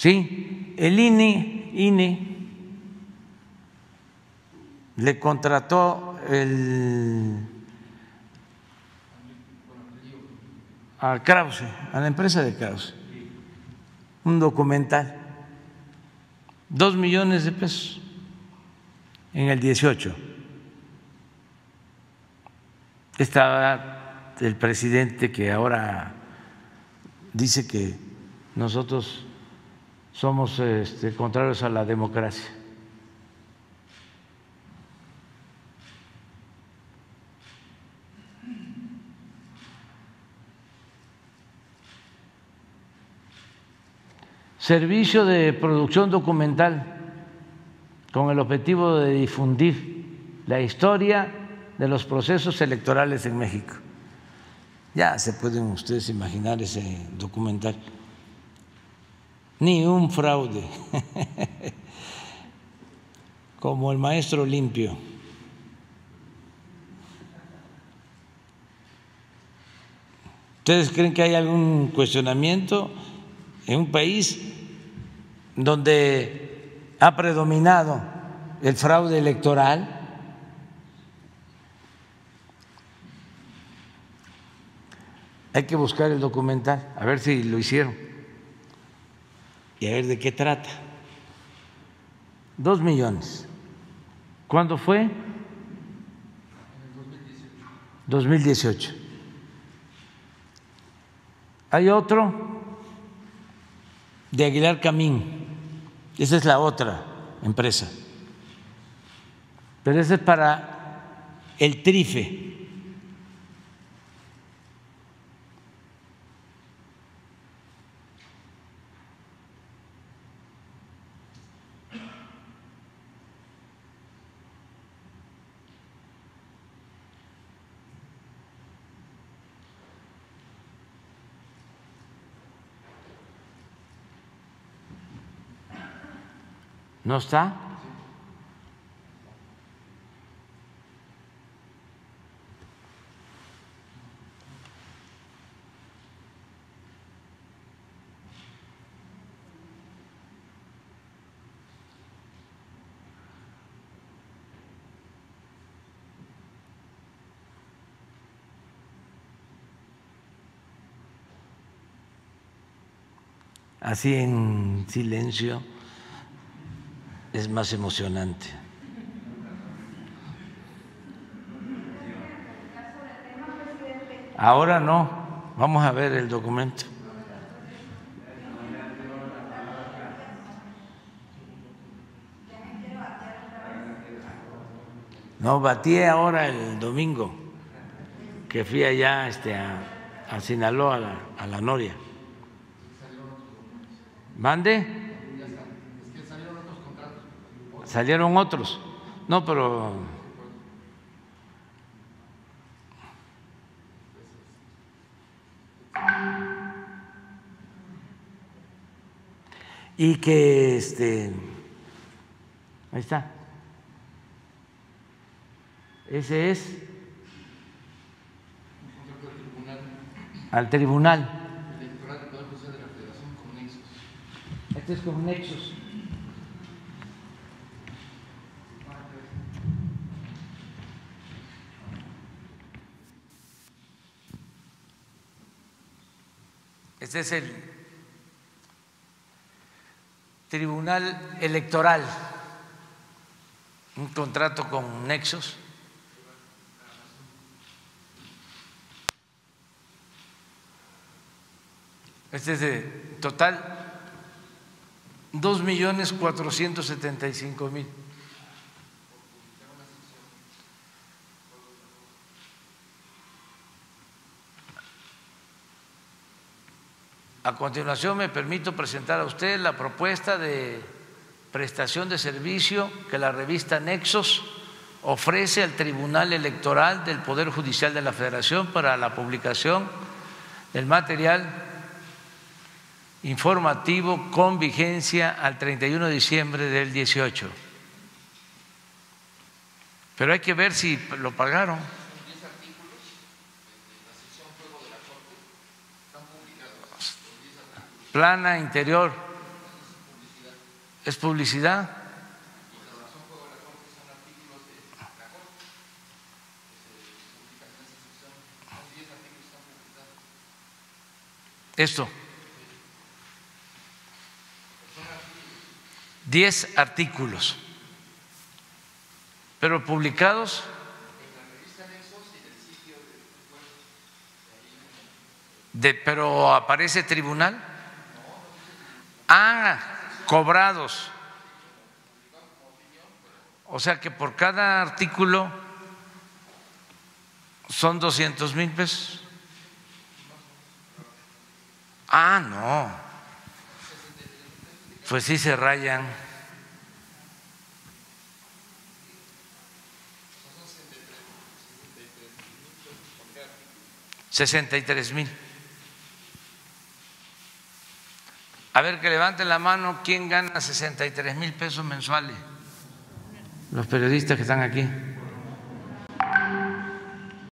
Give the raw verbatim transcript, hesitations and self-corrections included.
Sí, el I N E, I N E le contrató el, a Krause, a la empresa de Krause, un documental, dos millones de pesos en el dieciocho. Estaba el presidente que ahora dice que nosotros somos este, contrarios a la democracia. Servicio de producción documental con el objetivo de difundir la historia de los procesos electorales en México. Ya se pueden ustedes imaginar ese documental. Ni un fraude, como el maestro limpio. ¿Ustedes creen que hay algún cuestionamiento en un país donde ha predominado el fraude electoral? Hay que buscar el documental, a ver si lo hicieron y a ver de qué trata. Dos millones. ¿Cuándo fue? dos mil dieciocho. Hay otro de Aguilar Camín, esa es la otra empresa, pero ese es para el Trife. ¿No está? Así en silencio es más emocionante. Ahora no, vamos a ver el documento. No, batí ahora el domingo, que fui allá este, a, a Sinaloa, a la, a la Noria. ¿Mande? Salieron otros. No, pero y que este ahí está. Ese es al Tribunal Electoral del Poder Judicial de la Federación con Nexos. Este es con Nexos. Este es el Tribunal Electoral, un contrato con Nexos. Este es de total dos millones cuatrocientos setenta y cinco mil. A continuación me permito presentar a usted la propuesta de prestación de servicio que la revista Nexos ofrece al Tribunal Electoral del Poder Judicial de la Federación para la publicación del material informativo con vigencia al treinta y uno de diciembre del dieciocho. Pero hay que ver si lo pagaron. Plana interior, es publicidad. Esto. Diez artículos, pero publicados de, pero aparece tribunal. Ah, cobrados. O sea que por cada artículo son doscientos mil pesos. Ah, no. Pues sí se rayan. Sesenta y tres mil. A ver, que levanten la mano, ¿quién gana sesenta y tres mil pesos mensuales? Los periodistas que están aquí.